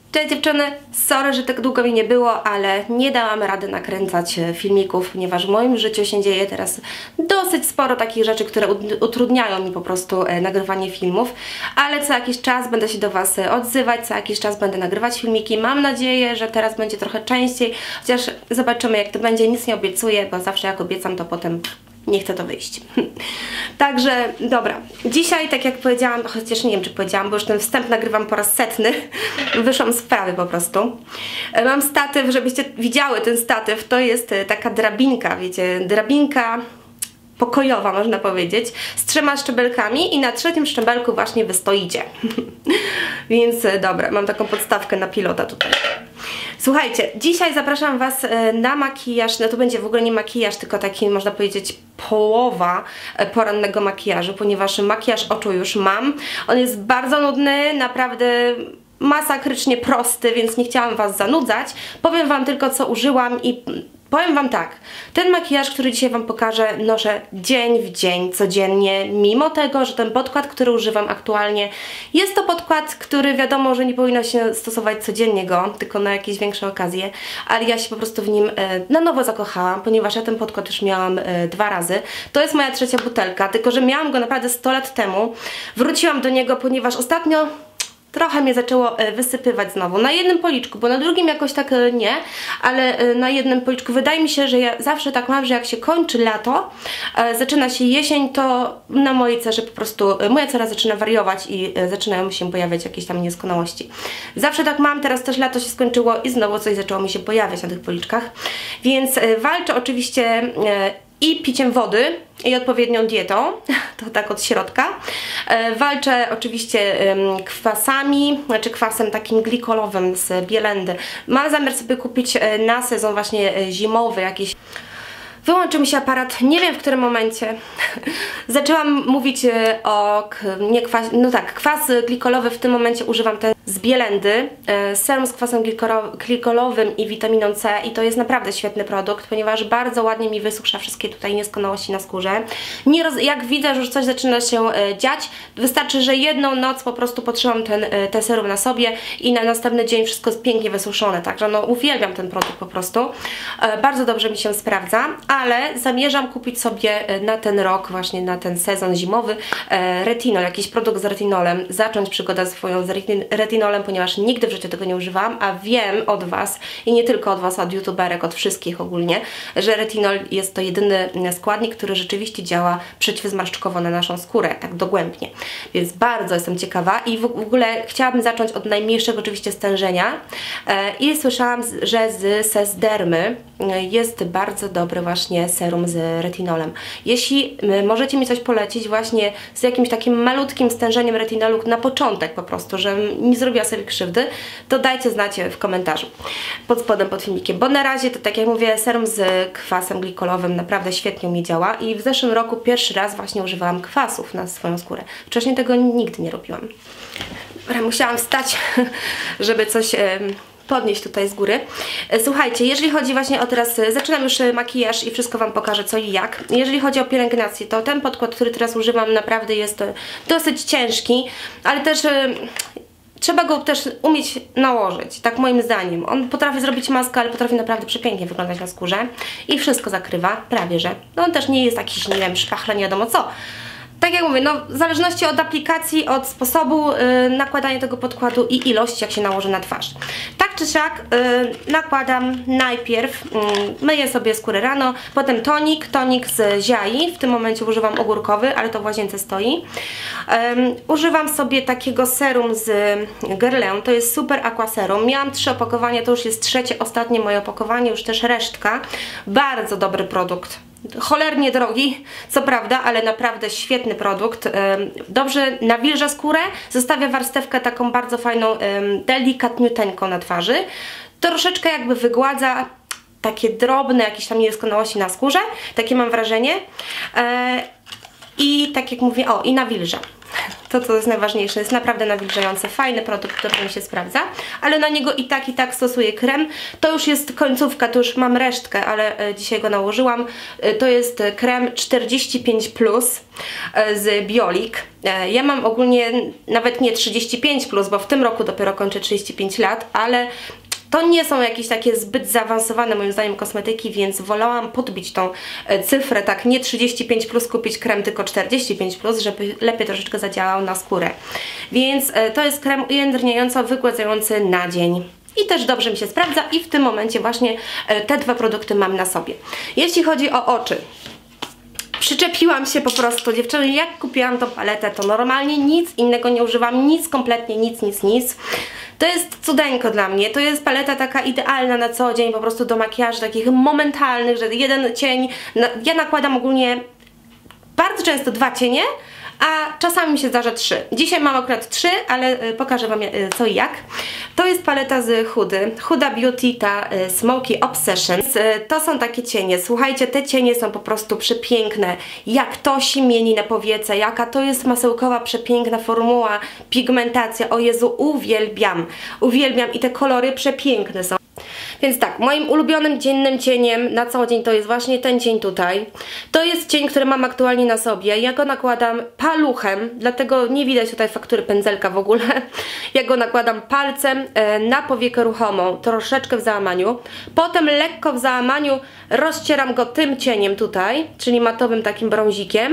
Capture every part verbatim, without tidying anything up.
Cześć dziewczyny, sorry, że tak długo mi nie było, ale nie dałam rady nakręcać filmików, ponieważ w moim życiu się dzieje teraz dosyć sporo takich rzeczy, które utrudniają mi po prostu nagrywanie filmów, ale co jakiś czas będę się do Was odzywać, co jakiś czas będę nagrywać filmiki. Mam nadzieję, że teraz będzie trochę częściej, chociaż zobaczymy jak to będzie, nic nie obiecuję, bo zawsze jak obiecam, to potem nie chce to wyjść. Także, dobra. Dzisiaj, tak jak powiedziałam, chociaż nie wiem, czy powiedziałam, bo już ten wstęp nagrywam po raz setny. Wyszłam z prawy po prostu. Mam statyw, żebyście widziały ten statyw. To jest taka drabinka, wiecie, drabinka pokojowa, można powiedzieć, z trzema szczebelkami i na trzecim szczebelku właśnie wy stoicie. Więc dobra, mam taką podstawkę na pilota tutaj. Słuchajcie, dzisiaj zapraszam Was na makijaż, no to będzie w ogóle nie makijaż, tylko taki, można powiedzieć, połowa porannego makijażu, ponieważ makijaż oczu już mam. On jest bardzo nudny, naprawdę masakrycznie prosty, więc nie chciałam Was zanudzać. Powiem Wam tylko, co użyłam i powiem Wam tak, ten makijaż, który dzisiaj Wam pokażę, noszę dzień w dzień, codziennie, mimo tego, że ten podkład, który używam aktualnie, jest to podkład, który wiadomo, że nie powinno się stosować codziennie go, tylko na jakieś większe okazje, ale ja się po prostu w nim e, na nowo zakochałam, ponieważ ja ten podkład już miałam e, dwa razy. To jest moja trzecia butelka, tylko że miałam go naprawdę sto lat temu. Wróciłam do niego, ponieważ ostatnio trochę mnie zaczęło wysypywać znowu. Na jednym policzku, bo na drugim jakoś tak nie, ale na jednym policzku wydaje mi się, że ja zawsze tak mam, że jak się kończy lato, zaczyna się jesień, to na mojej cerze po prostu moja cera zaczyna wariować i zaczynają się pojawiać jakieś tam niedoskonałości. Zawsze tak mam, teraz też lato się skończyło i znowu coś zaczęło mi się pojawiać na tych policzkach. Więc walczę oczywiście i piciem wody i odpowiednią dietą, to tak od środka. E, walczę oczywiście ym, kwasami, znaczy kwasem takim glikolowym z Bielendy. Mam zamiar sobie kupić e, na sezon właśnie e, zimowy jakiś. Wyłączył mi się aparat, nie wiem w którym momencie. Zaczęłam mówić o nie kwas, no tak, kwas glikolowy, w tym momencie używam ten z Bielendy, serum z kwasem glikolowym i witaminą C i to jest naprawdę świetny produkt, ponieważ bardzo ładnie mi wysusza wszystkie tutaj nieskonałości na skórze. Nie roz, jak widzę, że już coś zaczyna się dziać, wystarczy, że jedną noc po prostu potrzymam ten, ten serum na sobie i na następny dzień wszystko jest pięknie wysuszone, także no uwielbiam ten produkt po prostu. Bardzo dobrze mi się sprawdza. Ale zamierzam kupić sobie na ten rok, właśnie na ten sezon zimowy e, retinol, jakiś produkt z retinolem, zacząć przygodę swoją z retinolem, ponieważ nigdy w życiu tego nie używałam, a wiem od Was i nie tylko od Was, od youtuberek, od wszystkich ogólnie, że retinol jest to jedyny składnik, który rzeczywiście działa przeciwzmarszczkowo na naszą skórę, tak dogłębnie. Więc bardzo jestem ciekawa i w, w ogóle chciałabym zacząć od najmniejszego oczywiście stężenia e, i słyszałam, że z Sesdermy jest bardzo dobry właśnie serum z retinolem. Jeśli możecie mi coś polecić właśnie z jakimś takim malutkim stężeniem retinolu na początek po prostu, żebym nie zrobiła sobie krzywdy, to dajcie znać w komentarzu pod spodem pod filmikiem, bo na razie to tak jak mówię, serum z kwasem glikolowym naprawdę świetnie mi działa i w zeszłym roku pierwszy raz właśnie używałam kwasów na swoją skórę. Wcześniej tego nigdy nie robiłam. Dobra, musiałam wstać, żeby coś podnieść tutaj z góry. Słuchajcie, jeżeli chodzi właśnie o teraz, zaczynam już makijaż i wszystko Wam pokażę co i jak. Jeżeli chodzi o pielęgnację, to ten podkład, który teraz używam, naprawdę jest dosyć ciężki, ale też trzeba go też umieć nałożyć, tak moim zdaniem. On potrafi zrobić maskę, ale potrafi naprawdę przepięknie wyglądać na skórze i wszystko zakrywa, prawie że. No on też nie jest jakiś, nie wiem, szpachla, nie wiadomo co. Tak jak mówię, no w zależności od aplikacji, od sposobu yy, nakładania tego podkładu i ilości, jak się nałoży na twarz. Tak czy siak yy, nakładam najpierw, yy, myję sobie skórę rano, potem tonik, tonik z Ziai, w tym momencie używam ogórkowy, ale to w łazience stoi. Yy, używam sobie takiego serum z Guerlain, to jest Super Aqua Serum. Miałam trzy opakowania, to już jest trzecie, ostatnie moje opakowanie, już też resztka. Bardzo dobry produkt. Cholernie drogi, co prawda, ale naprawdę świetny produkt. Dobrze nawilża skórę, zostawia warstewkę taką bardzo fajną, delikatniuteńką na twarzy. Troszeczkę jakby wygładza takie drobne jakieś tam niedoskonałości na skórze, takie mam wrażenie. I tak jak mówię, o, i nawilża. To, co jest najważniejsze, jest naprawdę nawilżający, fajny produkt, dobrze mi się sprawdza, ale na niego i tak, i tak stosuję krem. To już jest końcówka, to już mam resztkę, ale e, dzisiaj go nałożyłam. E, to jest krem czterdzieści pięć plus e, z Biolik. E, ja mam ogólnie nawet nie trzydzieści pięć plus, bo w tym roku dopiero kończę trzydzieści pięć lat, ale to nie są jakieś takie zbyt zaawansowane moim zdaniem kosmetyki, więc wolałam podbić tą cyfrę, tak nie trzydzieści pięć plus kupić krem, tylko czterdzieści pięć plus, żeby lepiej troszeczkę zadziałał na skórę. Więc to jest krem ujędrniająco wygładzający na dzień. I też dobrze mi się sprawdza i w tym momencie właśnie te dwa produkty mam na sobie. Jeśli chodzi o oczy, przyczepiłam się po prostu, dziewczyny, jak kupiłam tą paletę, to normalnie nic innego nie używam, nic kompletnie, nic, nic, nic. To jest cudeńko dla mnie, to jest paleta taka idealna na co dzień, po prostu do makijażu takich momentalnych, że jeden cień, na, ja nakładam ogólnie bardzo często dwa cienie, a czasami mi się zdarza trzy. Dzisiaj mam akurat trzy, ale pokażę Wam co i jak. To jest paleta z Hudy, Huda Beauty, ta Smoky Obsession. To są takie cienie, słuchajcie, te cienie są po prostu przepiękne. Jak to się mieni na powiece, jaka to jest masełkowa, przepiękna formuła, pigmentacja, o Jezu, uwielbiam, uwielbiam i te kolory przepiękne są. Więc tak, moim ulubionym dziennym cieniem na co dzień to jest właśnie ten cień tutaj. To jest cień, który mam aktualnie na sobie. Ja go nakładam paluchem, dlatego nie widać tutaj faktury pędzelka w ogóle. Ja go nakładam palcem e, na powiekę ruchomą, troszeczkę w załamaniu. Potem lekko w załamaniu rozcieram go tym cieniem tutaj, czyli matowym takim brązikiem.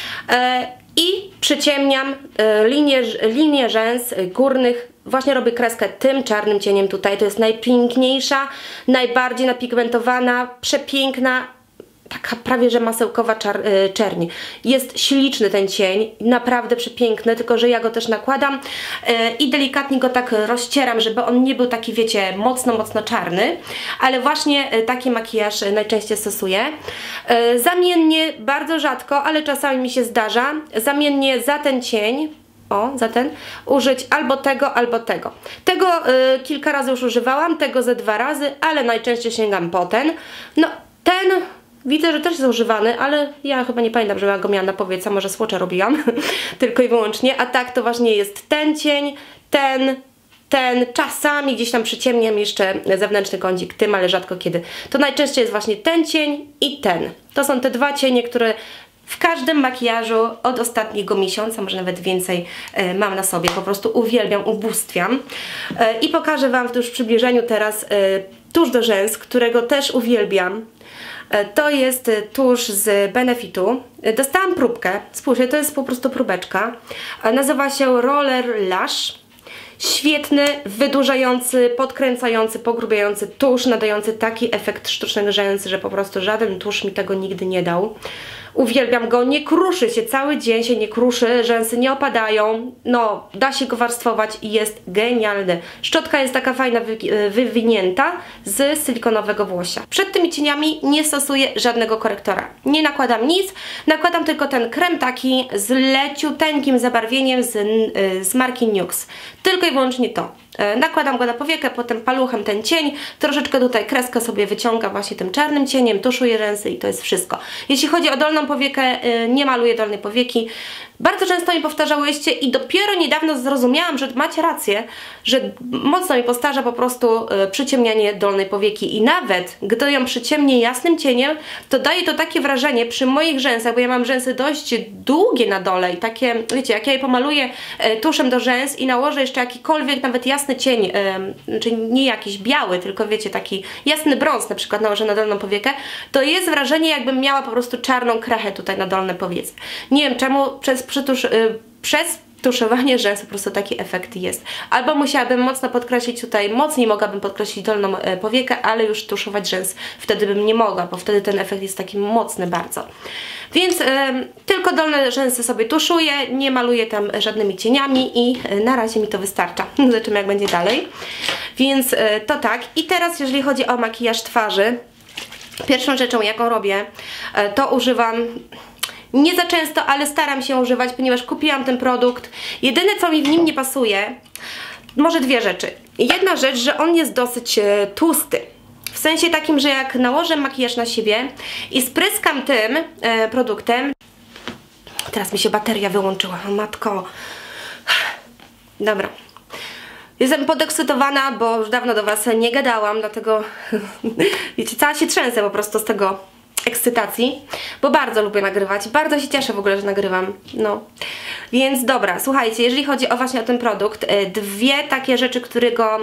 E, I przyciemniam e, linię, linię rzęs górnych. Właśnie robię kreskę tym czarnym cieniem tutaj. To jest najpiękniejsza, najbardziej napigmentowana, przepiękna, taka prawie że masełkowa czar yy, czerni. Jest śliczny ten cień, naprawdę przepiękny, tylko że ja go też nakładam yy, i delikatnie go tak rozcieram, żeby on nie był taki, wiecie, mocno, mocno czarny, ale właśnie yy, taki makijaż yy, najczęściej stosuję. Yy, zamiennie, bardzo rzadko, ale czasami mi się zdarza, zamiennie za ten cień, o, za ten, użyć albo tego, albo tego. Tego y, kilka razy już używałam, tego ze dwa razy, ale najczęściej sięgam po ten. No, ten widzę, że też jest używany, ale ja chyba nie pamiętam, że ja go miałam na powiece, może słocze robiłam, tylko i wyłącznie. A tak to właśnie jest ten cień, ten, ten, czasami gdzieś tam przyciemniam jeszcze zewnętrzny kącik tym, ale rzadko kiedy. To najczęściej jest właśnie ten cień i ten. To są te dwa cienie, które w każdym makijażu od ostatniego miesiąca, może nawet więcej, e, mam na sobie. Po prostu uwielbiam, ubóstwiam. E, I pokażę Wam w już przybliżeniu teraz e, tusz do rzęs, którego też uwielbiam. E, to jest e, tusz z Benefitu. E, dostałam próbkę. Spójrzcie, to jest po prostu próbeczka. E, nazywa się Roller Lash. Świetny, wydłużający, podkręcający, pogrubiający tusz, nadający taki efekt sztucznych rzęs, że po prostu żaden tusz mi tego nigdy nie dał. Uwielbiam go, nie kruszy się, cały dzień się nie kruszy, rzęsy nie opadają, no da się go warstwować i jest genialny. Szczotka jest taka fajna, wy, wywinięta z silikonowego włosia. Przed tymi cieniami nie stosuję żadnego korektora, nie nakładam nic, nakładam tylko ten krem taki z leciuteńkim zabarwieniem z, z marki Nuxe, tylko i wyłącznie to. Nakładam go na powiekę, potem paluchem ten cień, troszeczkę tutaj kreskę sobie wyciągam właśnie tym czarnym cieniem, tuszuję rzęsy i to jest wszystko. Jeśli chodzi o dolną powiekę, nie maluję dolnej powieki. Bardzo często mi powtarzałyście i dopiero niedawno zrozumiałam, że macie rację, że mocno mi postarza po prostu przyciemnianie dolnej powieki i nawet gdy ją przyciemnię jasnym cieniem, to daje to takie wrażenie przy moich rzęsach, bo ja mam rzęsy dość długie na dole i takie, wiecie, jak ja je pomaluję tuszem do rzęs i nałożę jeszcze jakikolwiek nawet jasny cień, yy, czyli nie jakiś biały, tylko wiecie, taki jasny brąz na przykład nałożę na dolną powiekę, to jest wrażenie, jakbym miała po prostu czarną krechę tutaj na dolne powiece. Nie wiem czemu, przez, przytusz, yy, przez tuszowanie rzęs po prostu taki efekt jest. Albo musiałabym mocno podkreślić tutaj, mocniej mogłabym podkreślić dolną e, powiekę, ale już tuszować rzęs wtedy bym nie mogła, bo wtedy ten efekt jest taki mocny bardzo. Więc e, tylko dolne rzęsy sobie tuszuję, nie maluję tam żadnymi cieniami i e, na razie mi to wystarcza. Zobaczymy jak będzie dalej. Więc e, to tak. I teraz jeżeli chodzi o makijaż twarzy, pierwszą rzeczą jaką robię, e, to używam... Nie za często, ale staram się używać, ponieważ kupiłam ten produkt. Jedyne co mi w nim nie pasuje, może dwie rzeczy. Jedna rzecz, że on jest dosyć e, tłusty. W sensie takim, że jak nałożę makijaż na siebie i spryskam tym e, produktem, teraz mi się bateria wyłączyła, o matko. Dobra. Jestem podekscytowana, bo już dawno do Was nie gadałam, dlatego wiecie, cała się trzęsę po prostu z tego ekscytacji, bo bardzo lubię nagrywać, bardzo się cieszę w ogóle, że nagrywam, no. Więc dobra, słuchajcie, jeżeli chodzi o właśnie o ten produkt, dwie takie rzeczy, którego,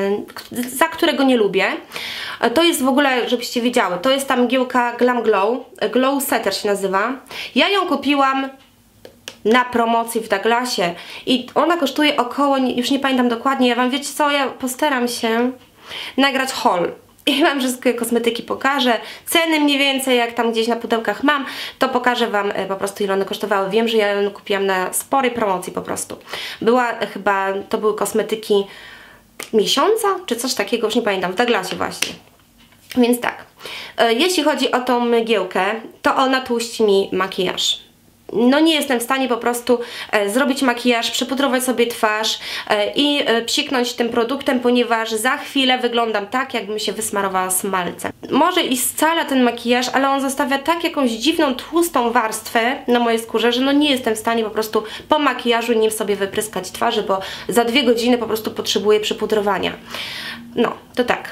za którego nie lubię, to jest w ogóle, żebyście wiedziały, to jest ta mgiełka Glam Glow, Glow Setter się nazywa. Ja ją kupiłam na promocji w Douglasie i ona kosztuje około, już nie pamiętam dokładnie, ja Wam wiecie co, ja postaram się nagrać haul. I Wam wszystkie kosmetyki pokażę, ceny mniej więcej, jak tam gdzieś na pudełkach mam, to pokażę Wam po prostu, ile one kosztowały. Wiem, że ja ją kupiłam na sporej promocji po prostu. Była chyba, to były kosmetyki miesiąca, czy coś takiego, już nie pamiętam, w Douglasie właśnie. Więc tak, jeśli chodzi o tą mgiełkę, to ona tłuści mi makijaż. No nie jestem w stanie po prostu e, zrobić makijaż, przypudrować sobie twarz e, i e, psiknąć tym produktem, ponieważ za chwilę wyglądam tak, jakbym się wysmarowała smalcem. Może i scala ten makijaż, ale on zostawia tak jakąś dziwną, tłustą warstwę na mojej skórze, że no nie jestem w stanie po prostu po makijażu nim sobie wypryskać twarzy, bo za dwie godziny po prostu potrzebuję przypudrowania. No, to tak.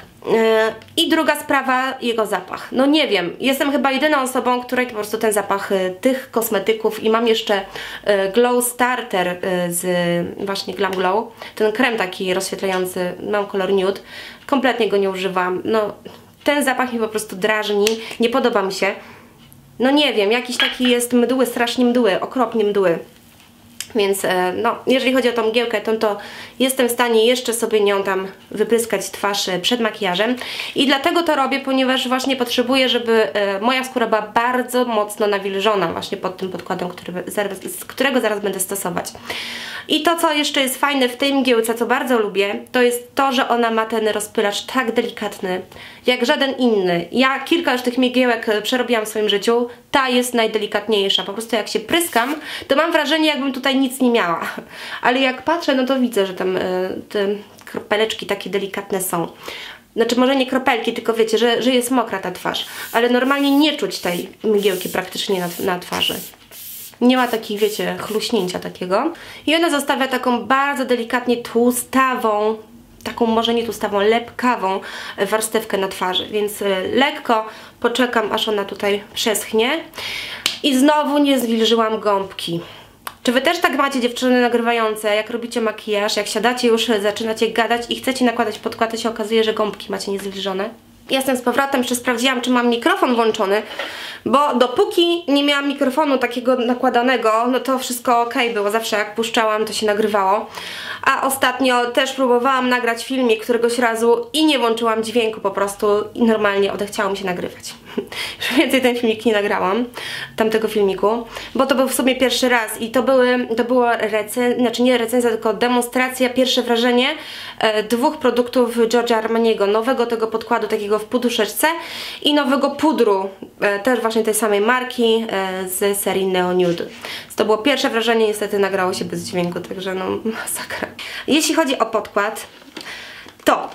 I druga sprawa, jego zapach. No nie wiem, jestem chyba jedyną osobą, której po prostu ten zapach tych kosmetyków i mam jeszcze Glow Starter z właśnie Glam Glow, ten krem taki rozświetlający, mam kolor nude, kompletnie go nie używam. No ten zapach mi po prostu drażni, nie podoba mi się. No nie wiem, jakiś taki jest mdły, strasznie mdły, okropnie mdły. Więc no, jeżeli chodzi o tą mgiełkę, to, to jestem w stanie jeszcze sobie nią tam wypryskać twarz przed makijażem. I dlatego to robię, ponieważ właśnie potrzebuję, żeby moja skóra była bardzo mocno nawilżona właśnie pod tym podkładem, który, z którego zaraz będę stosować. I to, co jeszcze jest fajne w tej mgiełce, co bardzo lubię, to jest to, że ona ma ten rozpylacz tak delikatny, jak żaden inny. Ja kilka już tych mgiełek przerobiłam w swoim życiu, ta jest najdelikatniejsza. Po prostu jak się pryskam, to mam wrażenie, jakbym tutaj nic nie miała. Ale jak patrzę, no to widzę, że tam y, te kropeleczki takie delikatne są. Znaczy może nie kropelki, tylko wiecie, że, że jest mokra ta twarz. Ale normalnie nie czuć tej mgiełki praktycznie na, na twarzy. Nie ma takiej, wiecie, chluśnięcia takiego. I ona zostawia taką bardzo delikatnie tłustawą, taką może nie tłustawą, lepkawą warstewkę na twarzy. Więc lekko poczekam, aż ona tutaj przeschnie. I znowu nie zwilżyłam gąbki. Czy Wy też tak macie, dziewczyny nagrywające, jak robicie makijaż, jak siadacie już, zaczynacie gadać i chcecie nakładać podkład, to się okazuje, że gąbki macie niezwilżone? Jestem z powrotem, jeszcze sprawdziłam, czy mam mikrofon włączony, bo dopóki nie miałam mikrofonu takiego nakładanego, no to wszystko ok było, zawsze jak puszczałam, to się nagrywało. A ostatnio też próbowałam nagrać filmik któregoś razu i nie włączyłam dźwięku po prostu i normalnie odechciało mi się nagrywać. Już więcej ten filmik nie nagrałam, tamtego filmiku, bo to był w sumie pierwszy raz i to były, to była recenzja, znaczy nie recenzja, tylko demonstracja, pierwsze wrażenie e, dwóch produktów Giorgio Armaniego, nowego tego podkładu takiego w poduszeczce i nowego pudru, e, też właśnie tej samej marki e, z serii Neo Nude. To było pierwsze wrażenie, niestety nagrało się bez dźwięku, także no masakra. Jeśli chodzi o podkład, to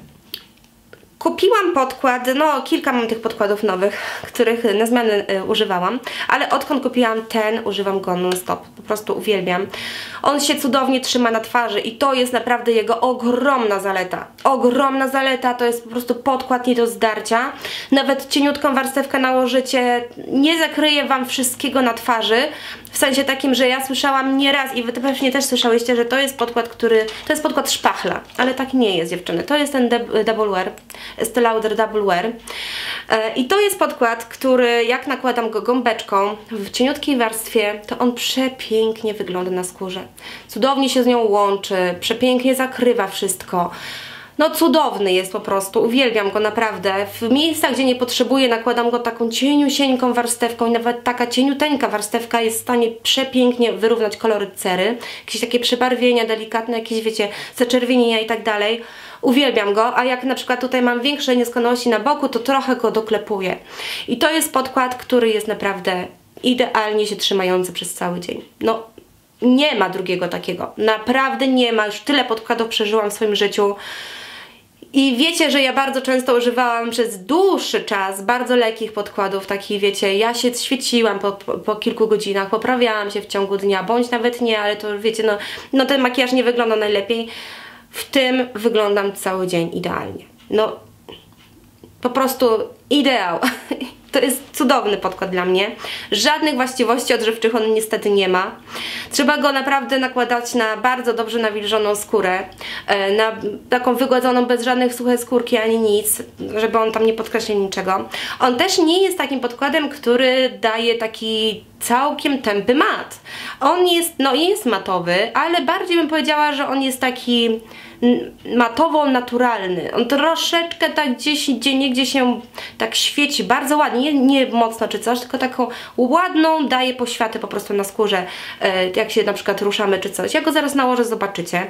kupiłam podkład, no kilka mam tych podkładów nowych, których na zmianę y, używałam, ale odkąd kupiłam ten, używam go non-stop, po prostu uwielbiam. On się cudownie trzyma na twarzy i to jest naprawdę jego ogromna zaleta. Ogromna zaleta, to jest po prostu podkład nie do zdarcia. Nawet cieniutką warstewkę nałożycie, nie zakryje Wam wszystkiego na twarzy, w sensie takim, że ja słyszałam nieraz i Wy pewnie też słyszałyście, że to jest podkład, który, to jest podkład szpachla, ale tak nie jest, dziewczyny. To jest ten Double Wear, Estée Lauder Double Wear e, i to jest podkład, który jak nakładam go gąbeczką w cieniutkiej warstwie, to on przepięknie wygląda na skórze. Cudownie się z nią łączy, przepięknie zakrywa wszystko. No cudowny jest po prostu, uwielbiam go naprawdę. W miejscach, gdzie nie potrzebuję, nakładam go taką cieniusieńką warstewką i nawet taka cieniuteńka warstewka jest w stanie przepięknie wyrównać kolory cery. Jakieś takie przebarwienia delikatne, jakieś wiecie, zaczerwienienia i tak dalej. Uwielbiam go, a jak na przykład tutaj mam większe nieskoności na boku, to trochę go doklepuję. I to jest podkład, który jest naprawdę idealnie się trzymający przez cały dzień. No, nie ma drugiego takiego. Naprawdę nie ma. Już tyle podkładów przeżyłam w swoim życiu. I wiecie, że ja bardzo często używałam przez dłuższy czas bardzo lekkich podkładów, takich wiecie, ja się świeciłam po, po, po kilku godzinach, poprawiałam się w ciągu dnia, bądź nawet nie, ale to wiecie, no, no ten makijaż nie wygląda najlepiej. W tym wyglądam cały dzień idealnie. No, po prostu ideał. To jest cudowny podkład dla mnie. Żadnych właściwości odżywczych on niestety nie ma. Trzeba go naprawdę nakładać na bardzo dobrze nawilżoną skórę. Na taką wygładzoną, bez żadnych suche skórki ani nic, żeby on tam nie podkreślił niczego. On też nie jest takim podkładem, który daje taki całkiem tępy mat. On jest, no jest matowy, ale bardziej bym powiedziała, że on jest taki matowo-naturalny. On troszeczkę tak gdzieś, gdzie niegdzie się tak świeci bardzo ładnie, nie, nie mocno czy coś, tylko taką ładną daje poświatę po prostu na skórze, jak się na przykład ruszamy czy coś. Ja go zaraz nałożę, zobaczycie.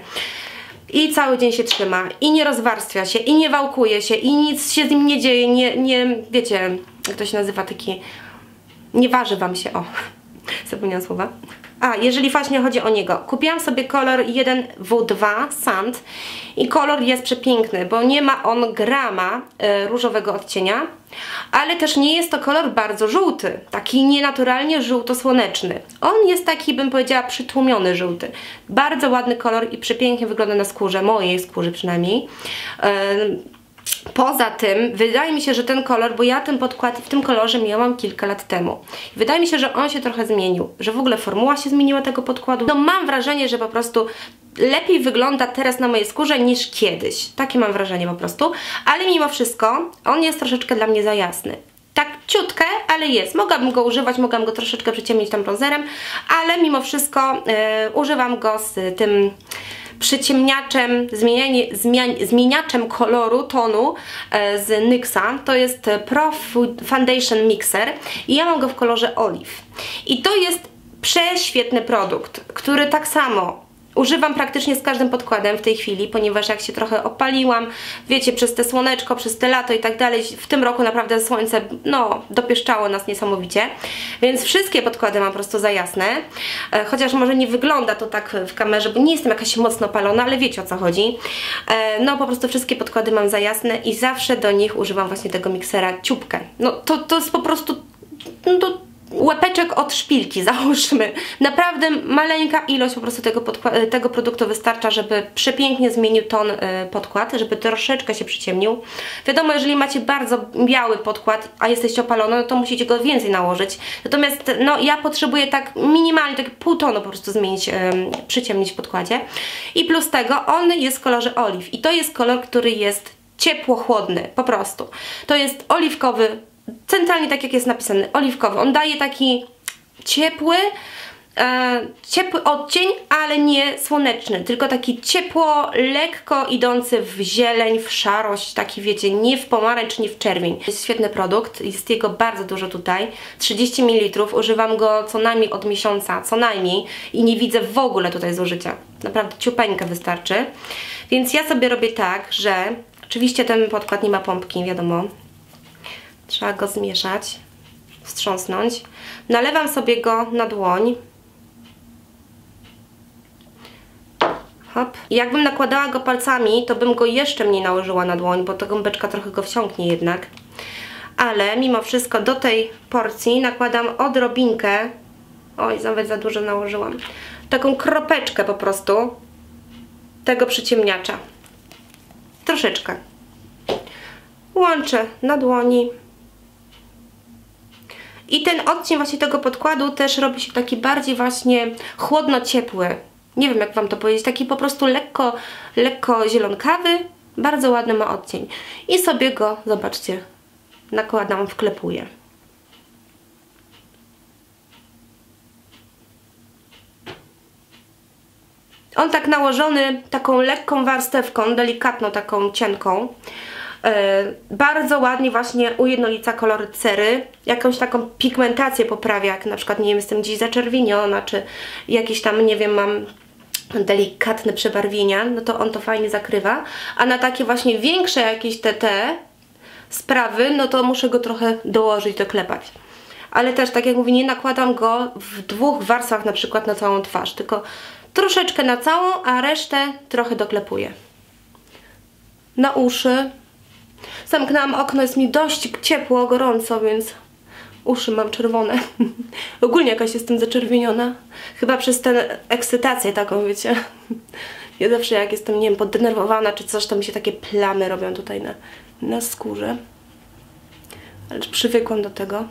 I cały dzień się trzyma, i nie rozwarstwia się, i nie wałkuje się, i nic się z nim nie dzieje, nie, nie wiecie, jak to się nazywa, taki, nie waży wam się, o, zapomniałam słowa. A, jeżeli właśnie chodzi o niego, kupiłam sobie kolor jeden W dwa Sand i kolor jest przepiękny, bo nie ma on grama y, różowego odcienia, ale też nie jest to kolor bardzo żółty, taki nienaturalnie żółto-słoneczny. On jest taki, bym powiedziała, przytłumiony żółty. Bardzo ładny kolor i przepięknie wygląda na skórze, mojej skórze przynajmniej. Y, Poza tym, wydaje mi się, że ten kolor, bo ja ten podkład w tym kolorze miałam kilka lat temu. Wydaje mi się, że on się trochę zmienił, że w ogóle formuła się zmieniła tego podkładu. No mam wrażenie, że po prostu lepiej wygląda teraz na mojej skórze niż kiedyś. Takie mam wrażenie po prostu, ale mimo wszystko on jest troszeczkę dla mnie za jasny. Tak ciutkę, ale jest. Mogłabym go używać, mogłam go troszeczkę przyciemnić tam bronzerem, ale mimo wszystko yy, używam go z tym przyciemniaczem, zmienianie, zmian, zmieniaczem koloru, tonu e, z NYXa. To jest Pro Foundation Mixer i ja mam go w kolorze Olive. I to jest prześwietny produkt, który tak samo używam praktycznie z każdym podkładem w tej chwili, ponieważ jak się trochę opaliłam, wiecie, przez te słoneczko, przez te lato i tak dalej, w tym roku naprawdę słońce, no, dopieszczało nas niesamowicie, więc wszystkie podkłady mam po prostu za jasne, e, chociaż może nie wygląda to tak w kamerze, bo nie jestem jakaś mocno opalona, ale wiecie o co chodzi. E, no, po prostu wszystkie podkłady mam za jasne i zawsze do nich używam właśnie tego miksera ciupkę. No, to, to jest po prostu, no, to łepeczek od szpilki, załóżmy. Naprawdę maleńka ilość po prostu tego, tego produktu wystarcza, żeby przepięknie zmienił ton y, podkład, żeby troszeczkę się przyciemnił. Wiadomo, jeżeli macie bardzo biały podkład, a jesteście opalone, no to musicie go więcej nałożyć. Natomiast no, ja potrzebuję tak minimalnie, tak pół tonu po prostu zmienić, y, przyciemnić w podkładzie. I plus tego, on jest w kolorze Olive. I to jest kolor, który jest ciepło-chłodny, po prostu. To jest oliwkowy, centralnie tak jak jest napisany, oliwkowy. On daje taki ciepły, e, ciepły odcień, ale nie słoneczny, tylko taki ciepło, lekko idący w zieleń, w szarość, taki wiecie, nie w pomarańcz, nie w czerwień. Jest świetny produkt, jest jego bardzo dużo tutaj, trzydzieści mililitrów, używam go co najmniej od miesiąca, co najmniej i nie widzę w ogóle tutaj zużycia. Naprawdę ciupeńkę wystarczy. Więc ja sobie robię tak, że oczywiście ten podkład nie ma pompki, wiadomo. Trzeba go zmieszać, wstrząsnąć. Nalewam sobie go na dłoń. Hop. Jakbym nakładała go palcami, to bym go jeszcze mniej nałożyła na dłoń, bo ta gąbeczka trochę go wsiąknie jednak. Ale mimo wszystko do tej porcji nakładam odrobinkę, oj, nawet za dużo nałożyłam, taką kropeczkę po prostu tego przyciemniacza. Troszeczkę. Łączę na dłoni. I ten odcień właśnie tego podkładu też robi się taki bardziej właśnie chłodno-ciepły. Nie wiem jak wam to powiedzieć, taki po prostu lekko, lekko zielonkawy, bardzo ładny ma odcień. I sobie go, zobaczcie, nakładam, wklepuję. On tak nałożony taką lekką warstewką, delikatną, taką cienką, Yy, bardzo ładnie właśnie ujednolica kolory cery, jakąś taką pigmentację poprawia, jak na przykład, nie wiem, jestem gdzieś zaczerwieniona, czy jakieś tam, nie wiem, mam delikatne przebarwienia, no to on to fajnie zakrywa, a na takie właśnie większe jakieś te, te sprawy, no to muszę go trochę dołożyć, doklepać. Ale też, tak jak mówię, nie nakładam go w dwóch warstwach na przykład na całą twarz, tylko troszeczkę na całą, a resztę trochę doklepuję. na uszy. Zamknęłam okno, jest mi dość ciepło, gorąco, więc uszy mam czerwone. Ogólnie jakaś jestem zaczerwieniona. Chyba przez tę ekscytację taką, wiecie. Ja zawsze jak jestem, nie wiem, poddenerwowana czy coś, to mi się takie plamy robią tutaj na, na skórze. Ale przywykłam do tego.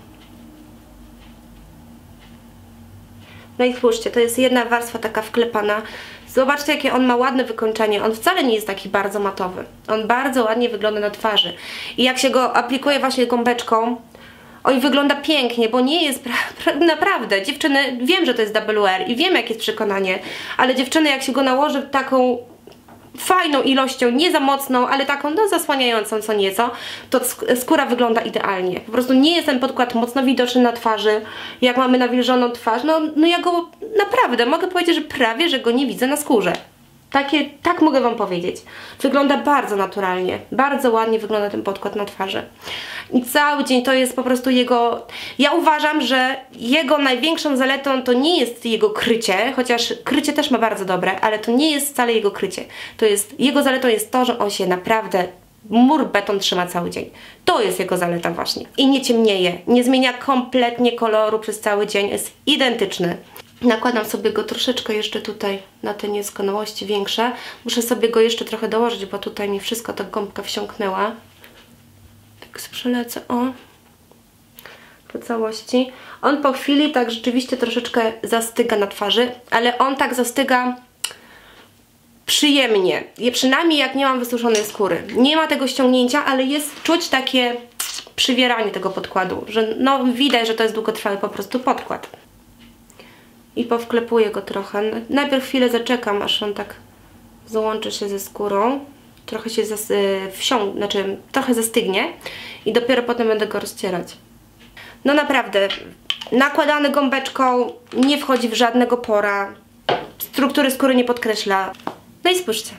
No i spójrzcie, to jest jedna warstwa taka wklepana. Zobaczcie, jakie on ma ładne wykończenie. On wcale nie jest taki bardzo matowy. On bardzo ładnie wygląda na twarzy. I jak się go aplikuje właśnie gąbeczką, on wygląda pięknie, bo nie jest naprawdę. Dziewczyny, wiem, że to jest double R i wiem, jakie jest przekonanie, ale dziewczyny, jak się go nałoży taką fajną ilością, nie za mocną, ale taką no zasłaniającą co nieco, to skóra wygląda idealnie. Po prostu nie jest ten podkład mocno widoczny na twarzy, jak mamy nawilżoną twarz, no, no ja go naprawdę, mogę powiedzieć, że prawie, że go nie widzę na skórze. Takie, tak mogę wam powiedzieć. Wygląda bardzo naturalnie, bardzo ładnie wygląda ten podkład na twarzy. I cały dzień to jest po prostu jego... Ja uważam, że jego największą zaletą to nie jest jego krycie, chociaż krycie też ma bardzo dobre, ale to nie jest wcale jego krycie. To jest, jego zaletą jest to, że on się naprawdę mur beton trzyma cały dzień. To jest jego zaleta właśnie. I nie ciemnieje, nie zmienia kompletnie koloru przez cały dzień, jest identyczny. Nakładam sobie go troszeczkę jeszcze tutaj na te nieskonałości większe. Muszę sobie go jeszcze trochę dołożyć, bo tutaj mi wszystko ta gąbka wsiąknęła. Tak przelecę, o, po całości. On po chwili tak rzeczywiście troszeczkę zastyga na twarzy, ale on tak zastyga przyjemnie. I przynajmniej jak nie mam wysuszonej skóry. Nie ma tego ściągnięcia, ale jest czuć takie przywieranie tego podkładu, że no widać, że to jest długotrwały po prostu podkład. I powklepuję go trochę. Najpierw chwilę zaczekam, aż on tak złączy się ze skórą. Trochę się zas wsią znaczy trochę zastygnie i dopiero potem będę go rozcierać. No naprawdę, nakładany gąbeczką, nie wchodzi w żadnego pora, struktury skóry nie podkreśla. No i spójrzcie.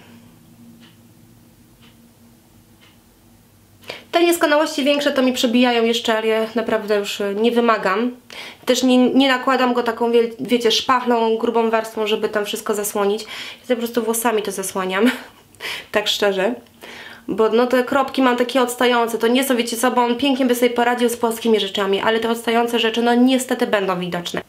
Te nieskonałości większe to mi przebijają jeszcze, ale ja naprawdę już nie wymagam. Też nie, nie nakładam go taką, wie, wiecie, szpachlą, grubą warstwą, żeby tam wszystko zasłonić. Ja po prostu włosami to zasłaniam. Tak szczerze. Bo no te kropki mam takie odstające, to nie są, wiecie co, bo on pięknie by sobie poradził z płaskimi rzeczami, ale te odstające rzeczy no niestety będą widoczne.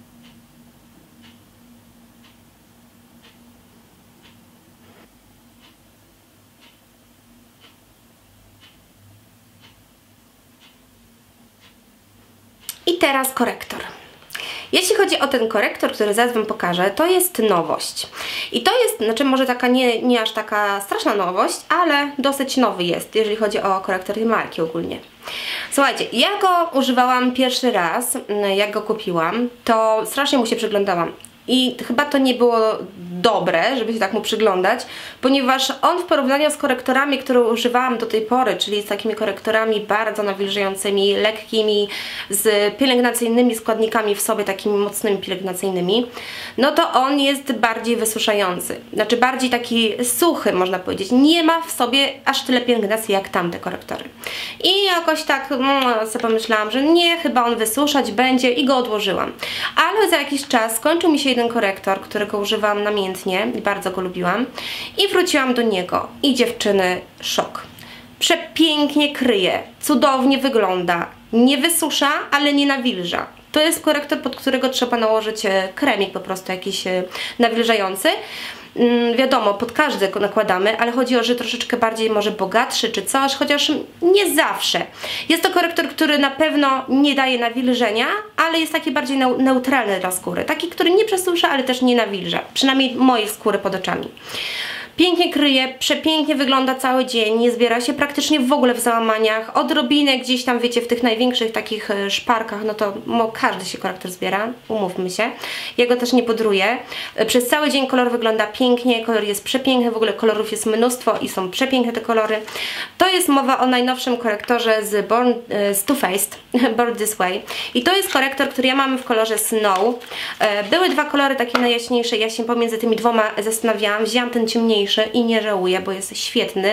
I teraz korektor. Jeśli chodzi o ten korektor, który zaraz wam pokażę, to jest nowość. I to jest, znaczy może taka nie, nie aż taka straszna nowość, ale dosyć nowy jest, jeżeli chodzi o korektor tej marki ogólnie. Słuchajcie, ja go używałam pierwszy raz, jak go kupiłam, to strasznie mu się przyglądałam. I chyba to nie było dobre, żeby się tak mu przyglądać, ponieważ on w porównaniu z korektorami, które używałam do tej pory, czyli z takimi korektorami bardzo nawilżającymi, lekkimi, z pielęgnacyjnymi składnikami w sobie, takimi mocnymi pielęgnacyjnymi, no to on jest bardziej wysuszający. Znaczy bardziej taki suchy, można powiedzieć. Nie ma w sobie aż tyle pielęgnacji jak tamte korektory. I jakoś tak no, sobie pomyślałam, że nie, chyba on wysuszać będzie i go odłożyłam. Ale za jakiś czas skończył mi się jeden korektor, którego używałam namiętnie i bardzo go lubiłam i wróciłam do niego i dziewczyny, szok. Przepięknie kryje, cudownie wygląda, nie wysusza, ale nie nawilża. To jest korektor, pod którego trzeba nałożyć kremik po prostu jakiś nawilżający. Wiadomo, pod każdy nakładamy, ale chodzi o, że troszeczkę bardziej może bogatszy czy coś, chociaż nie zawsze. Jest to korektor, który na pewno nie daje nawilżenia, ale jest taki bardziej neutralny dla skóry. Taki, który nie przesusza, ale też nie nawilża. Przynajmniej mojej skóry pod oczami. Pięknie kryje, przepięknie wygląda cały dzień, nie zbiera się praktycznie w ogóle w załamaniach. Odrobinę gdzieś tam, wiecie, w tych największych takich szparkach, no to mo, każdy się korektor zbiera, umówmy się. Ja go też nie pudruję. Przez cały dzień kolor wygląda pięknie, kolor jest przepiękny, w ogóle kolorów jest mnóstwo i są przepiękne te kolory. To jest mowa o najnowszym korektorze z, Born, z Too Faced, Born This Way. I to jest korektor, który ja mam w kolorze Snow. Były dwa kolory takie najjaśniejsze, ja się pomiędzy tymi dwoma zastanawiałam, wzięłam ten ciemniejszy i nie żałuję, bo jest świetny.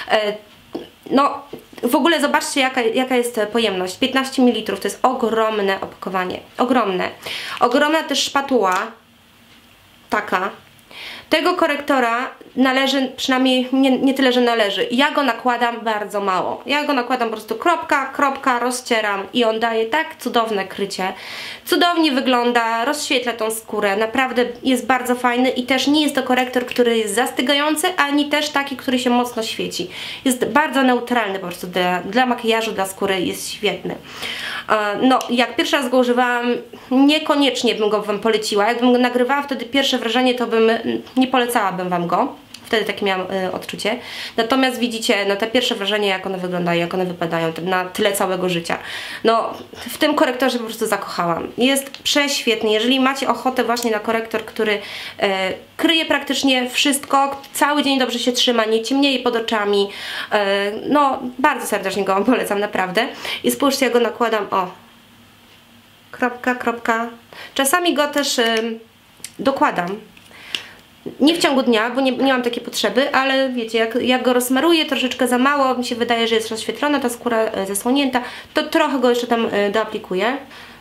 No, w ogóle zobaczcie jaka, jaka jest pojemność. piętnaście mililitrów, to jest ogromne opakowanie. Ogromne. Ogromna też szpatuła. Taka. Tego korektora należy, przynajmniej nie, nie tyle, że należy. Ja go nakładam bardzo mało. Ja go nakładam po prostu kropka, kropka, rozcieram i on daje tak cudowne krycie. Cudownie wygląda, rozświetla tą skórę, naprawdę jest bardzo fajny i też nie jest to korektor, który jest zastygający, ani też taki, który się mocno świeci. Jest bardzo neutralny po prostu dla, dla makijażu, dla skóry, jest świetny. No, jak pierwszy raz go używałam, niekoniecznie bym go Wam poleciła. Jakbym go nagrywała wtedy pierwsze wrażenie, to bym nie polecałabym Wam go. Wtedy takie miałam y, odczucie. Natomiast widzicie, no te pierwsze wrażenia, jak one wyglądają, jak one wypadają na tyle całego życia. No, w tym korektorze po prostu zakochałam. Jest prześwietny. Jeżeli macie ochotę właśnie na korektor, który y, kryje praktycznie wszystko, cały dzień dobrze się trzyma, nie ciemnieje pod oczami, y, no, bardzo serdecznie go Wam polecam, naprawdę. I spójrzcie, ja go nakładam, o, kropka, kropka. Czasami go też y, dokładam. Nie w ciągu dnia, bo nie, nie mam takiej potrzeby, ale wiecie, jak, jak go rozmaruję troszeczkę za mało, mi się wydaje, że jest rozświetlona ta skóra, e, zasłonięta, to trochę go jeszcze tam e, doaplikuję.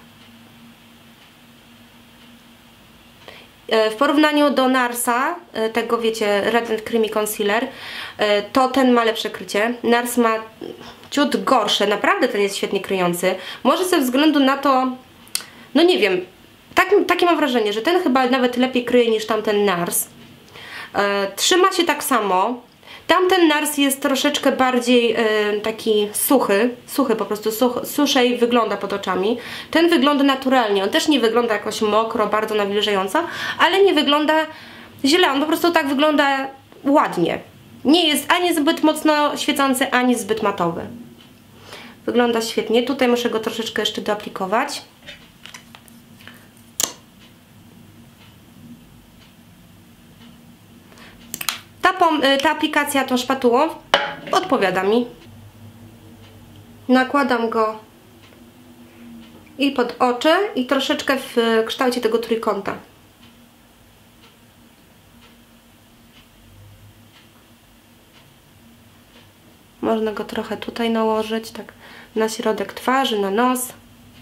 E, w porównaniu do Narsa, e, tego wiecie, Radiant Creamy Concealer, e, to ten ma lepsze krycie. Nars ma ciut gorsze, naprawdę ten jest świetnie kryjący. Może ze względu na to, no nie wiem, Tak, takie mam wrażenie, że ten chyba nawet lepiej kryje niż tamten Nars. E, trzyma się tak samo. Tamten Nars jest troszeczkę bardziej e, taki suchy, suchy po prostu, such, suszej wygląda pod oczami. Ten wygląda naturalnie, on też nie wygląda jakoś mokro, bardzo nawilżająco, ale nie wygląda źle, on po prostu tak wygląda ładnie. Nie jest ani zbyt mocno świecący, ani zbyt matowy. Wygląda świetnie, tutaj muszę go troszeczkę jeszcze doaplikować. Ta, ta aplikacja tą szpatułą odpowiada mi. Nakładam go i pod oczy i troszeczkę w kształcie tego trójkąta. Można go trochę tutaj nałożyć, tak na środek twarzy, na nos.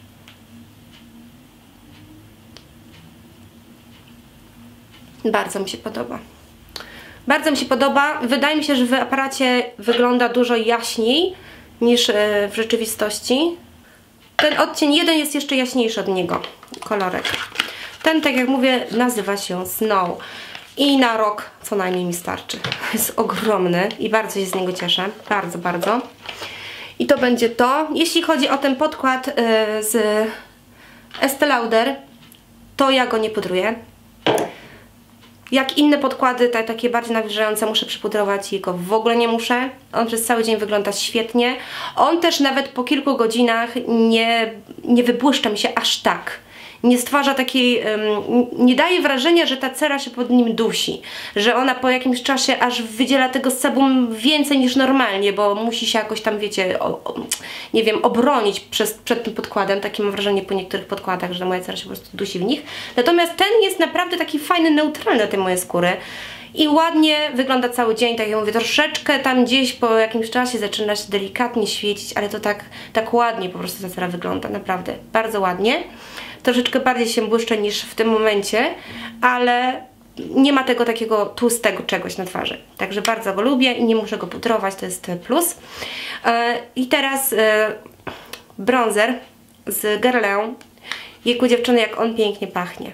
Bardzo mi się podoba. Bardzo mi się podoba. Wydaje mi się, że w aparacie wygląda dużo jaśniej niż w rzeczywistości. Ten odcień jeden jest jeszcze jaśniejszy od niego, kolorek. Ten, tak jak mówię, nazywa się Snow. I na rok co najmniej mi starczy. Jest ogromny i bardzo się z niego cieszę. Bardzo, bardzo. I to będzie to. Jeśli chodzi o ten podkład yy, z Estée Lauder, to ja go nie pudruję. Jak inne podkłady, te, takie bardziej nawilżające, muszę przypudrować, jego w ogóle nie muszę. On przez cały dzień wygląda świetnie. On też nawet po kilku godzinach nie, nie wybłyszcza mi się aż tak. Nie stwarza takiej, um, nie daje wrażenia, że ta cera się pod nim dusi. Że ona po jakimś czasie aż wydziela tego sebum więcej niż normalnie, bo musi się jakoś tam, wiecie, o, o, nie wiem, obronić przez, przed tym podkładem. Takie mam wrażenie po niektórych podkładach, że moja cera się po prostu dusi w nich. Natomiast ten jest naprawdę taki fajny, neutralny na tej mojej skóry. I ładnie wygląda cały dzień, tak jak mówię, troszeczkę tam gdzieś po jakimś czasie zaczyna się delikatnie świecić, ale to tak, tak ładnie po prostu ta cera wygląda, naprawdę, bardzo ładnie. Troszeczkę bardziej się błyszczę niż w tym momencie, ale nie ma tego takiego tłustego czegoś na twarzy. Także bardzo go lubię i nie muszę go pudrować, to jest plus. I teraz bronzer z Guerlain. Jejku dziewczyny, jak on pięknie pachnie.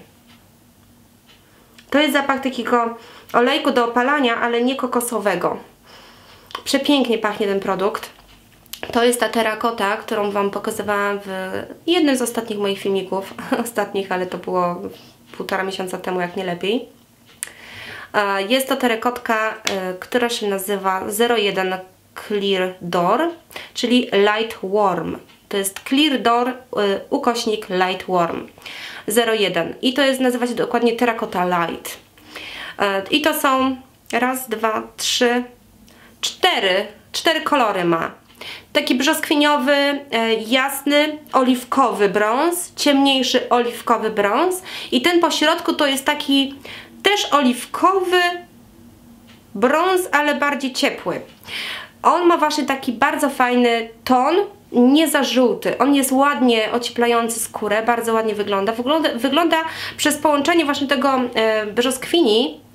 To jest zapach takiego olejku do opalania, ale nie kokosowego. Przepięknie pachnie ten produkt. To jest ta terakota, którą Wam pokazywałam w jednym z ostatnich moich filmików. Ostatnich, ale to było półtora miesiąca temu, jak nie lepiej. Jest to terakotka, która się nazywa zero jeden Clear Door, czyli Light Warm. To jest Clear Door ukośnik Light Warm zero jeden. I to jest, nazywa się dokładnie Terracotta Light. I to są raz, dwa, trzy, cztery, cztery kolory ma. Taki brzoskwiniowy, jasny, oliwkowy brąz, ciemniejszy oliwkowy brąz i ten po środku to jest taki też oliwkowy brąz, ale bardziej ciepły. On ma właśnie taki bardzo fajny ton, nie za żółty. On jest ładnie ocieplający skórę, bardzo ładnie wygląda. Wygląda, wygląda przez połączenie właśnie tego e, brzoskwini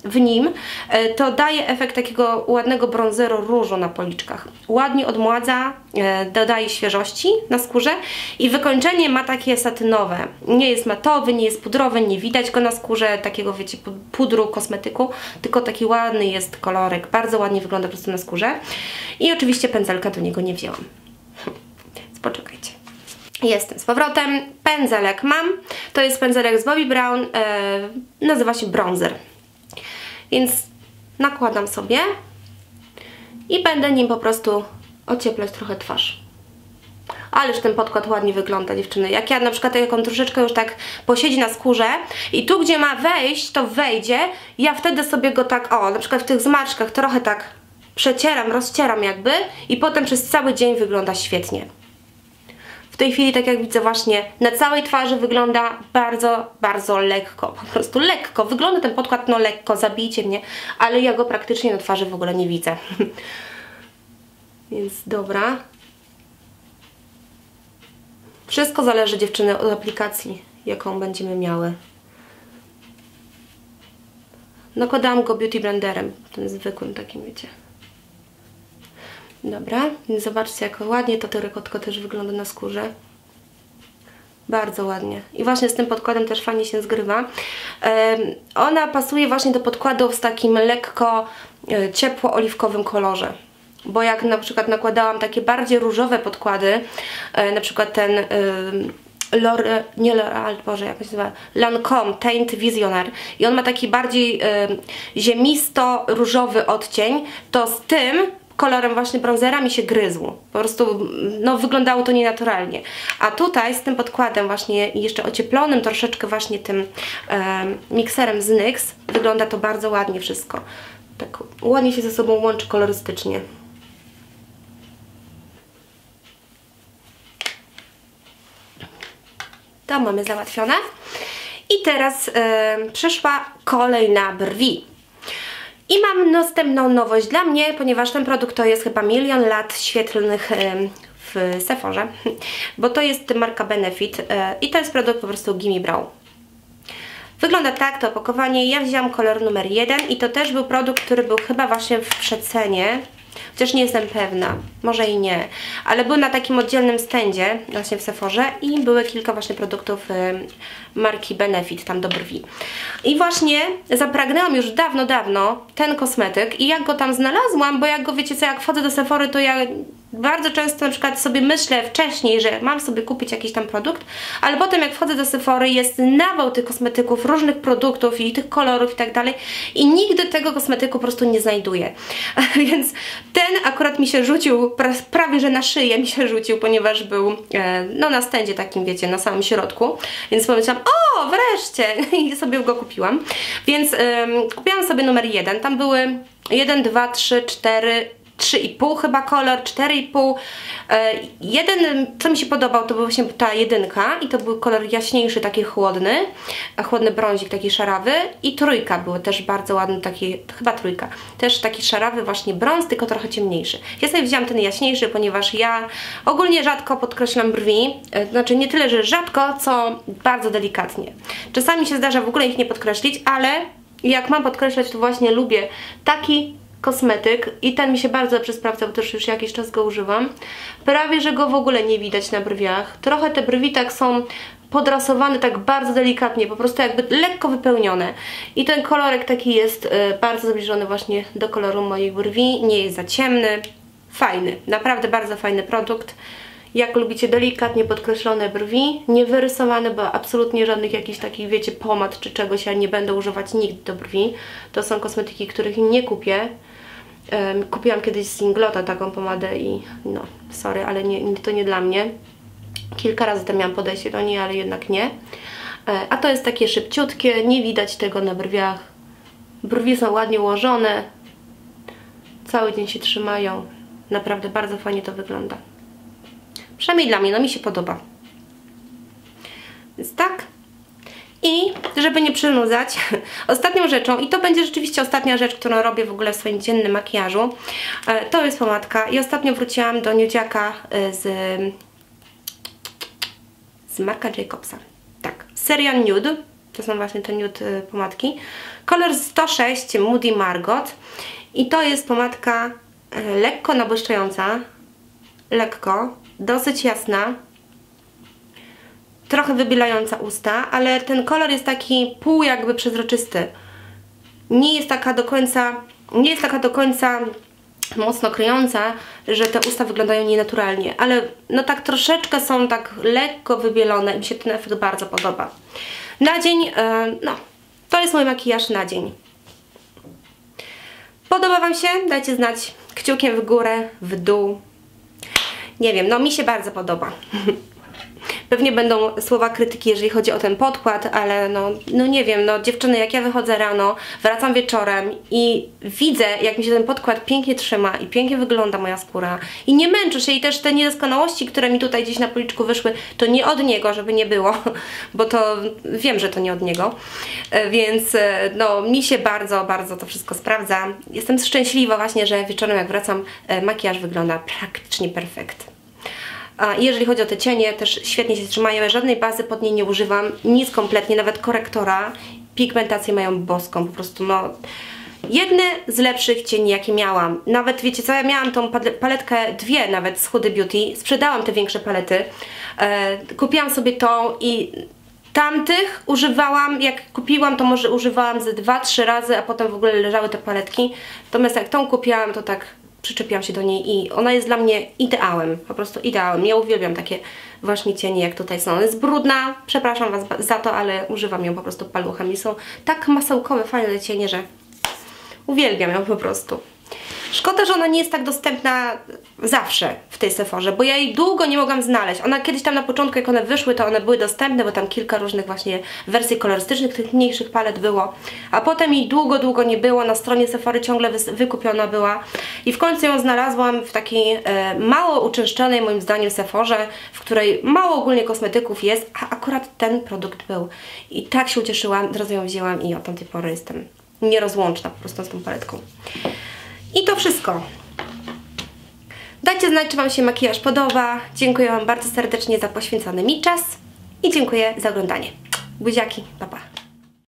w nim, to daje efekt takiego ładnego bronzeru różu na policzkach. Ładnie odmładza, dodaje świeżości na skórze i wykończenie ma takie satynowe. Nie jest matowy, nie jest pudrowy, nie widać go na skórze, takiego wiecie, pudru, kosmetyku, tylko taki ładny jest kolorek, bardzo ładnie wygląda po prostu na skórze. I oczywiście pędzelka do niego nie wzięłam. Więc poczekajcie. Jestem z powrotem. Pędzelek mam. To jest pędzelek z Bobbi Brown. Yy, nazywa się Bronzer. Więc nakładam sobie i będę nim po prostu ocieplać trochę twarz. Ależ ten podkład ładnie wygląda, dziewczyny. Jak ja na przykład, jak on troszeczkę już tak posiedzi na skórze i tu, gdzie ma wejść, to wejdzie, ja wtedy sobie go tak, o, na przykład w tych zmarszczkach trochę tak przecieram, rozcieram jakby i potem przez cały dzień wygląda świetnie. W tej chwili, tak jak widzę właśnie, na całej twarzy wygląda bardzo, bardzo lekko. Po prostu lekko. Wygląda ten podkład, no lekko, zabijcie mnie, ale ja go praktycznie na twarzy w ogóle nie widzę. Więc dobra. Wszystko zależy, dziewczyny, od aplikacji, jaką będziemy miały. Nakładałam go Beauty Blenderem, tym zwykłym takim, wiecie. Dobra, więc zobaczcie, jak ładnie to terykotko też wygląda na skórze. Bardzo ładnie. I właśnie z tym podkładem też fajnie się zgrywa. Um, ona pasuje właśnie do podkładów z takim lekko e, ciepło-oliwkowym kolorze. Bo jak na przykład nakładałam takie bardziej różowe podkłady, e, na przykład ten e, L'Oreal, nie L'Oreal, Boże, jak się nazywa, Lancome Teint Visionnaire i on ma taki bardziej e, ziemisto-różowy odcień, to z tym kolorem właśnie bronzera mi się gryzł. Po prostu, no, wyglądało to nienaturalnie. A tutaj z tym podkładem właśnie jeszcze ocieplonym troszeczkę właśnie tym e, mikserem z NYX wygląda to bardzo ładnie wszystko. Tak ładnie się ze sobą łączy kolorystycznie. To mamy załatwione. I teraz e, przyszła kolej na brwi. I mam następną nowość dla mnie, ponieważ ten produkt to jest chyba milion lat świetlnych w Sephorze, bo to jest marka Benefit i to jest produkt po prostu Gimme Brow. Wygląda tak to opakowanie. Ja wzięłam kolor numer jeden i to też był produkt, który był chyba właśnie w przecenie. Chociaż nie jestem pewna, może i nie, ale był na takim oddzielnym stędzie właśnie w Sephorze i były kilka właśnie produktów y, marki Benefit tam do brwi. I właśnie zapragnęłam już dawno, dawno ten kosmetyk i jak go tam znalazłam, bo jak go, wiecie co, jak wchodzę do Sephory, to ja bardzo często na przykład sobie myślę wcześniej, że mam sobie kupić jakiś tam produkt, ale potem jak wchodzę do Sephory jest nawał tych kosmetyków, różnych produktów i tych kolorów i tak dalej i nigdy tego kosmetyku po prostu nie znajduję. Więc ten akurat mi się rzucił, prawie że na szyję mi się rzucił, ponieważ był e, no na stędzie takim, wiecie, na samym środku, więc pomyślałam, o, wreszcie! I sobie go kupiłam. Więc e, kupiłam sobie numer jeden, tam były jeden, dwa, trzy, cztery, trzy i pół chyba kolor, cztery i pół. Jeden, co mi się podobał, to był właśnie ta jedynka i to był kolor jaśniejszy, taki chłodny, a chłodny brązik, taki szarawy i trójka był też bardzo ładny, taki, chyba trójka, też taki szarawy właśnie brąz, tylko trochę ciemniejszy. Ja sobie wzięłam ten jaśniejszy, ponieważ ja ogólnie rzadko podkreślam brwi, znaczy nie tyle, że rzadko, co bardzo delikatnie. Czasami się zdarza w ogóle ich nie podkreślić, ale jak mam podkreślać, to właśnie lubię taki kosmetyk i ten mi się bardzo dobrze sprawdza, bo też już jakiś czas go używam. Prawie, że go w ogóle nie widać na brwiach. Trochę te brwi tak są podrasowane tak bardzo delikatnie, po prostu jakby lekko wypełnione. I ten kolorek taki jest y, bardzo zbliżony właśnie do koloru moich brwi. Nie jest za ciemny. Fajny. Naprawdę bardzo fajny produkt. Jak lubicie delikatnie podkreślone brwi, nie wyrysowane, bo absolutnie żadnych jakichś takich, wiecie, pomad czy czegoś ja nie będę używać nigdy do brwi. To są kosmetyki, których nie kupię. Um, kupiłam kiedyś z Inglota taką pomadę i no, sorry, ale nie, to nie dla mnie. Kilka razy tam miałam podejście do niej, ale jednak nie. E, a to jest takie szybciutkie, nie widać tego na brwiach. Brwi są ładnie ułożone. Cały dzień się trzymają. Naprawdę bardzo fajnie to wygląda. Przynajmniej dla mnie, no mi się podoba. Więc tak. I żeby nie przynudzać, ostatnią rzeczą, i to będzie rzeczywiście ostatnia rzecz, którą robię w ogóle w swoim dziennym makijażu, to jest pomadka. I ostatnio wróciłam do Nudziaka z, z marka Jacobsa. Tak, seria Nude. To są właśnie te nude pomadki. Kolor sto sześć Moody Margot. I to jest pomadka lekko nabłyszczająca. Lekko. Dosyć jasna. Trochę wybielająca usta, ale ten kolor jest taki pół jakby przezroczysty. Nie jest taka do końca, nie jest taka do końca mocno kryjąca, że te usta wyglądają nienaturalnie, ale no tak troszeczkę są tak lekko wybielone i mi się ten efekt bardzo podoba. Na dzień, no, to jest mój makijaż na dzień. Podoba Wam się? Dajcie znać kciukiem w górę, w dół. Nie wiem, no mi się bardzo podoba. Pewnie będą słowa krytyki, jeżeli chodzi o ten podkład, ale no, no nie wiem, no dziewczyny, jak ja wychodzę rano, wracam wieczorem i widzę, jak mi się ten podkład pięknie trzyma i pięknie wygląda moja skóra i nie męczę się i też te niedoskonałości, które mi tutaj gdzieś na policzku wyszły, to nie od niego, żeby nie było, bo to wiem, że to nie od niego, więc no mi się bardzo, bardzo to wszystko sprawdza. Jestem szczęśliwa właśnie, że wieczorem jak wracam, makijaż wygląda praktycznie perfekt. A jeżeli chodzi o te cienie, też świetnie się trzymają, ja żadnej bazy pod nie nie używam, nic kompletnie, nawet korektora. Pigmentację mają boską, po prostu no... Jedne z lepszych cieni, jakie miałam. Nawet, wiecie co, ja miałam tą paletkę, dwie nawet z Huda Beauty, sprzedałam te większe palety, e, kupiłam sobie tą i tamtych używałam, jak kupiłam, to może używałam ze dwa trzy razy, a potem w ogóle leżały te paletki. Natomiast jak tą kupiłam, to tak... przyczepiłam się do niej i ona jest dla mnie ideałem, po prostu ideałem. Ja uwielbiam takie właśnie cienie, jak tutaj są. Ona jest brudna, przepraszam Was za to, ale używam ją po prostu paluchem i są tak masełkowe, fajne cienie, że uwielbiam ją po prostu. Szkoda, że ona nie jest tak dostępna zawsze w tej Sephorze, bo ja jej długo nie mogłam znaleźć. Ona kiedyś tam na początku, jak one wyszły, to one były dostępne, bo tam kilka różnych właśnie wersji kolorystycznych, tych mniejszych palet było. A potem jej długo, długo nie było. Na stronie Sephory ciągle wykupiona była. I w końcu ją znalazłam w takiej e, mało uczęszczonej, moim zdaniem, Sephorze, w której mało ogólnie kosmetyków jest, a akurat ten produkt był. I tak się ucieszyłam, od razu ją wzięłam i od tamtej pory jestem nierozłączna po prostu z tą paletką. I to wszystko. Dajcie znać, czy Wam się makijaż podoba. Dziękuję Wam bardzo serdecznie za poświęcony mi czas i dziękuję za oglądanie. Buziaki, pa pa.